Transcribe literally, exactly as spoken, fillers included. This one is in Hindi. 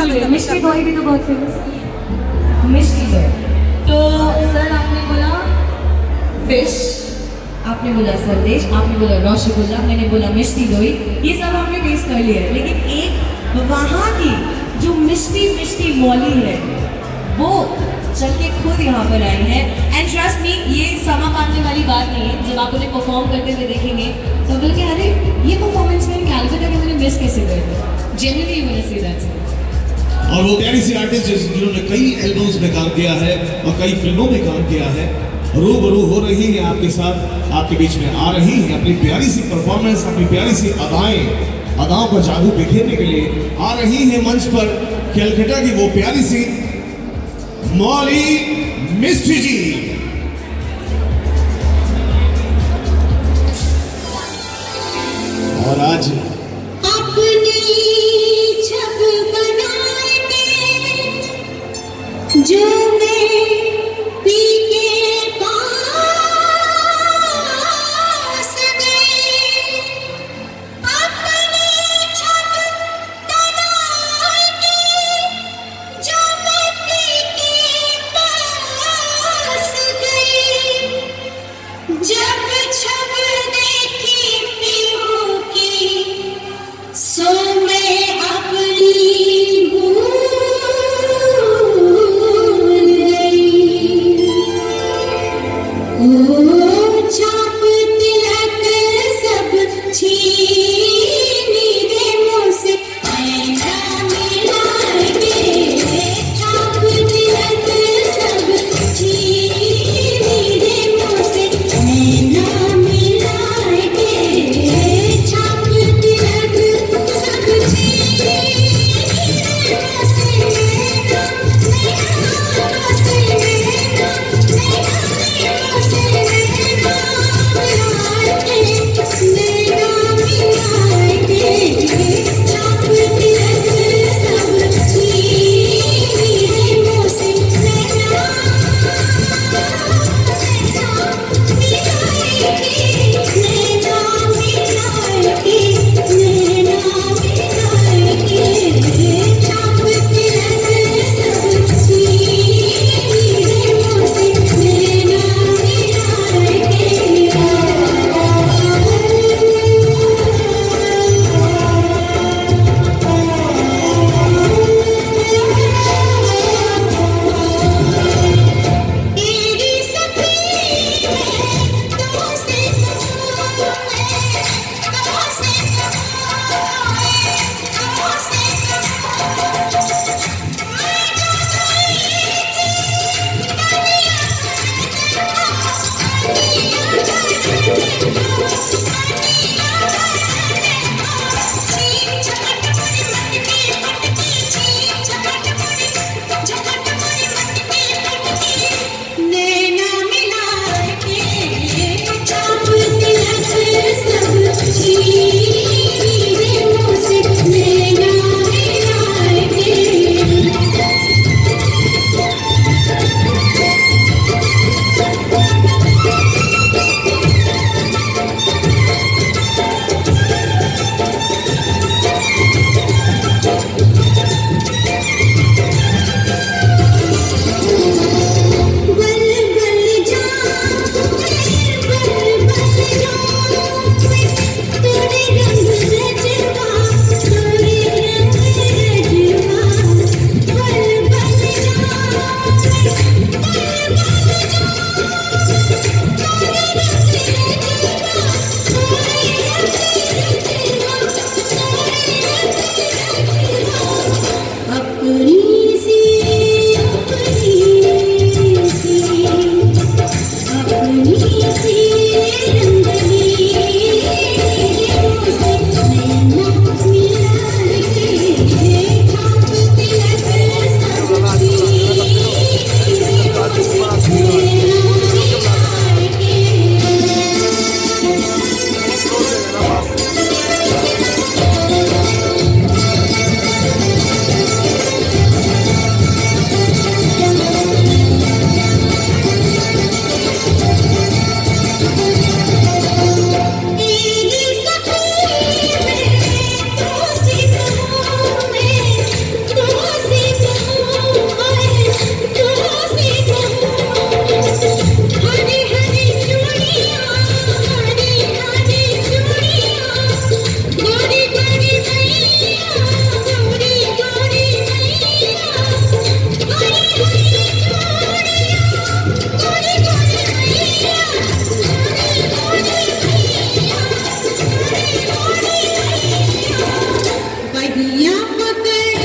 भूल गए, मिष्टी बॉय भी तो बहुत फेमस है। मिष्टी बॉय तो सर आपने बोला फिश, आपने बोला संदेश, आपने बोला रसगुल्ला, मैंने बोला मिष्टी दोई, ये सब हमने टेस्ट कर लिया है। लेकिन एक वहाँ की जो मिष्टी मिष्टी मौली है वो चल के खुद यहाँ पर आई है। एंड ट्रस्ट मी, ये समा बांधने वाली बात नहीं है। जब आप उन्हें परफॉर्म करते हुए देखेंगे तो बोलेंगे अरे ये परफॉर्मेंस में कैलकाटा के मैंने मिस कैसे गए थे। Genuinely you will see that. और वो प्यारी सी आर्टिस्ट जिन्होंने कई एल्बम्स में काम किया है और कई फिल्मों में काम किया है, रूबरू हो रही है आपके साथ, आपके बीच में आ रही है अपनी प्यारी सी परफॉर्मेंस, अपनी प्यारी सी अदाएं, अदाओं का जादू बिखेरने के लिए आ रही है मंच पर कैलकाटा की वो प्यारी सी मौली मिष्टी जी। और आज अपनी छब बनाए जो मैं पी के पास गई, अपनी छब बनाए जो मैं पी के पास गई, जब छब देखी पीहू की सो मैं अपनी मोहब्बत